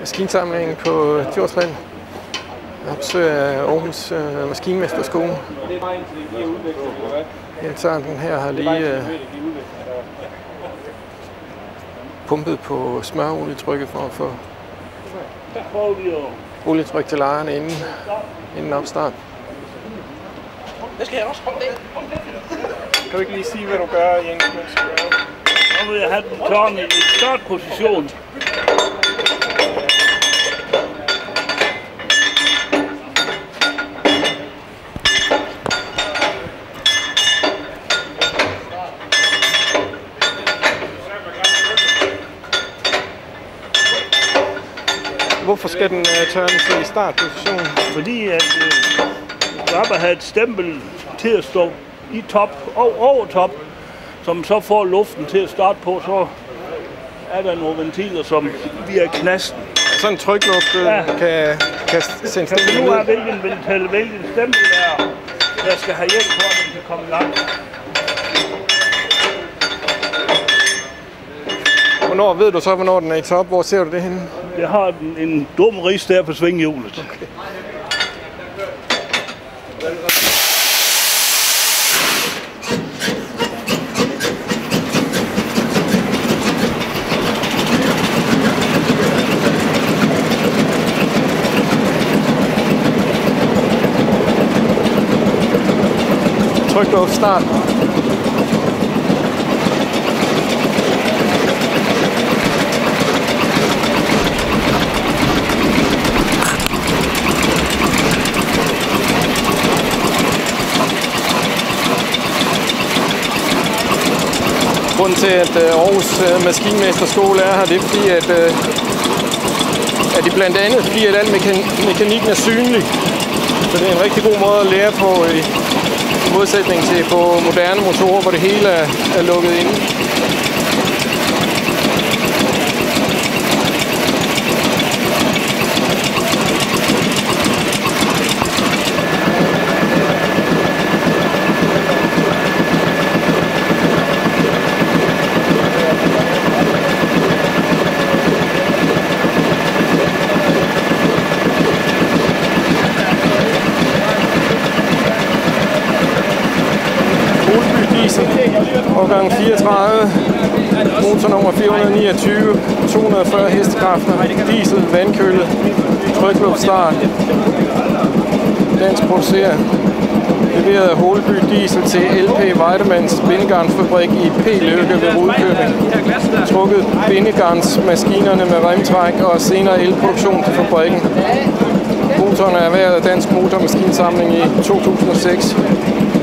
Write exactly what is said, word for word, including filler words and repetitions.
maskinsamlingen på Djursland. Jeg besøger Århus øh, maskinmesterskole. Deltageren her har lige øh, pumpet på smørolietrykket for at få olietryk til lejerne inden, inden opstart. Det skal jeg også holde det. Kan du ikke lige sige, hvad du gør, Jens? Nu vil jeg have den klar i startposition. Hvorfor skal den uh, tørnes i startposition? Fordi at øh, Rapper har et stempel til at stå i top og over top, som så får luften til at starte på, så er der nogle ventiler, som via knasten. Sådan en trykluft ja. kan, kan sende kan vi nu have hvilken ventil, hvilken stempel der, der skal have hjælp for, at den kan komme i gang. Hvornår ved du så, hvornår den er i top? Hvor ser du det henne? Jeg har en, en dum ris der på svinghjulet. Okay. Trykluft start. Grunden til, at Århus maskinmesterskole er her, det er fordi, at, at de blandt andet fordi, at al mekanikken er synlig. Så det er en rigtig god måde at lære på i modsætning til på moderne motorer, hvor det hele er, er lukket inde. Årgang fireogtredive, motor nummer fire hundrede niogtyve, to hundrede og fyrre hestekræfter, diesel, vandkølet, trykluftstart, dansk produceret, leveret af Holeby Diesel til L P Weidemanns bindegarnsfabrik i P-Løkke ved Rudkøbing. Trukket bindegarnsmaskinerne med remtræk og senere elproduktion til fabrikken. Motoren er erhvervet af Dansk Motormaskinsamling i to tusind og seks.